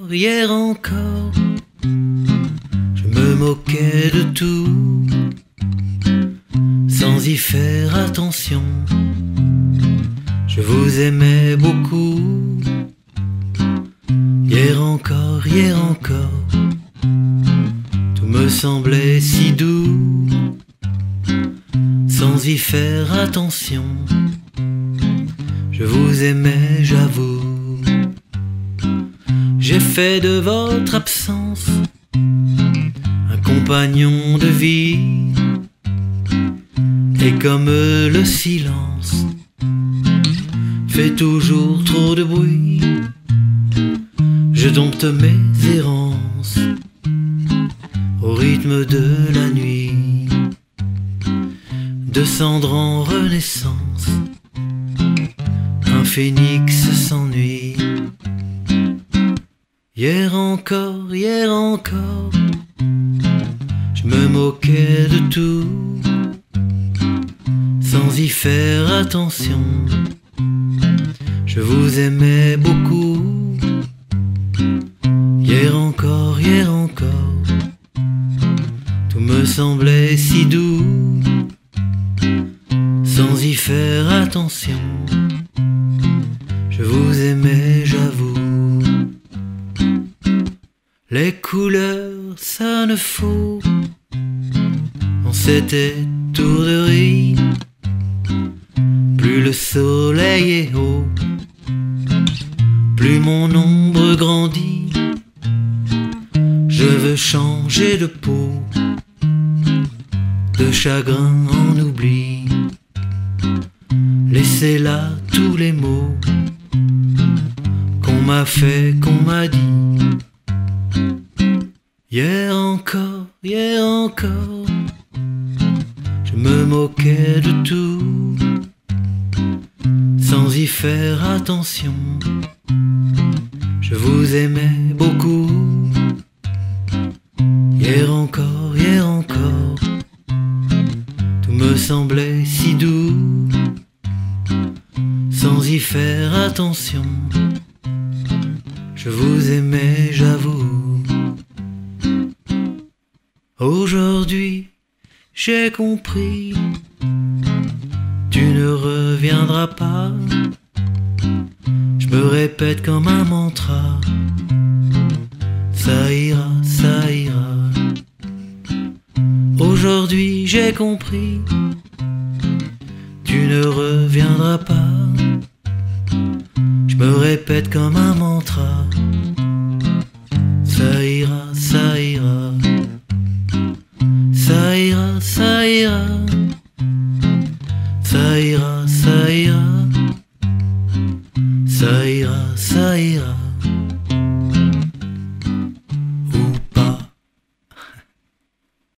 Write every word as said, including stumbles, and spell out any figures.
hier encore, je me moquais de tout, sans y faire attention. Je vous aimais beaucoup, hier encore, hier encore, tout me semblait si doux, sans y faire attention. Je vous aimais, j'avoue. J'ai fait de votre absence un compagnon de vie, et comme le silence fait toujours trop de bruit, je dompte mes errances au rythme de la nuit. De cendre en renaissance, un phénix s'ennuie. Hier encore, hier encore, je me moquais de tout, sans y faire attention. Je vous aimais beaucoup, hier encore, hier encore, tout me semblait si doux, sans y faire attention. Je vous aimais, j'avoue. Les couleurs, ça ne faut, on s'était étourderie. Plus le soleil est haut, plus mon ombre grandit. Je veux changer de peau, de chagrin en oubli. Laissez là tous les mots qu'on m'a fait, qu'on m'a dit. Hier encore, hier encore, je me moquais de tout, sans y faire attention. Je vous aimais beaucoup, hier encore, hier encore, tout me semblait si doux, sans y faire attention. Je vous aimais, j'avoue. Aujourd'hui, j'ai compris, tu ne reviendras pas. Je me répète comme un mantra, ça ira, ça ira. Aujourd'hui, j'ai compris, tu ne reviendras pas. Je me répète comme un mantra, ça ira, ça ira. Ça ira, ça ira, ça ira, ça ira, ça ira, ça ira.